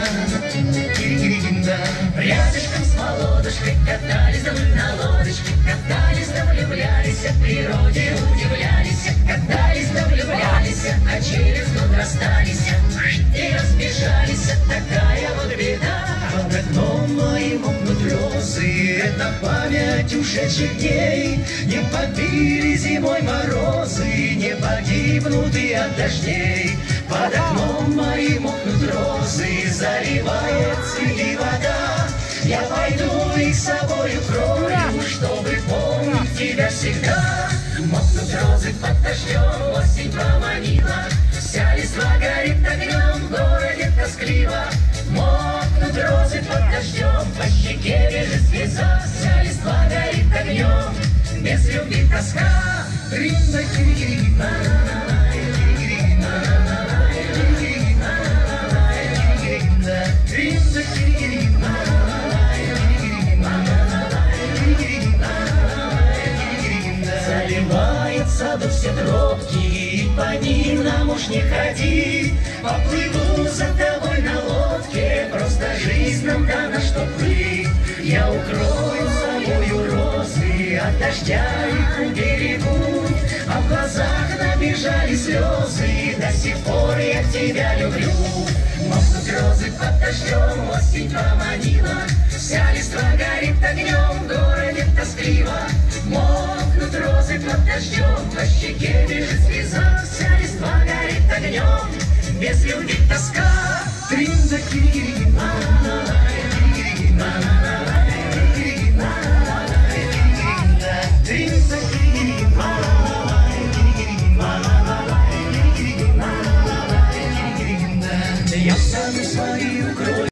Рядышком с молодушкой катались, да мы на лодочке катались, да влюблялись, в природе удивлялись, катались, да влюблялись, а через год расстались и разбежались. Такая вот беда. Под окном моим мокнут розы, это память ушедших дней. Не побили зимой морозы, не погибнут и от дождей. Под окном моим мокнут розы, заливает цветы вода. Я пойду их с собой укрою, чтобы помнить тебя всегда. Мокнут розы под дождем, осень поманила, вся листва горит огнем, в городе тоскливо. Мокнут розы под дождем, по щеке бежит слеза, вся листва горит огнем, без любви тоска. Заливает саду все тропки, и по ним нам уж не ходи. Поплыву за тобой на лодке, просто жизнь нам дана, чтоб плыть. Я укрою собою розы, от дождя их уберегу. А в глазах набежали слезы, до сих пор я тебя люблю. Мокнут розы под дождем, осень поманила, вся листва горит огнем, в городе тоскливо. Мокнут розы под дождем, по щеке бежит слеза, вся листва горит огнем, без любви тоска. Трин-за-кири-кири-кири.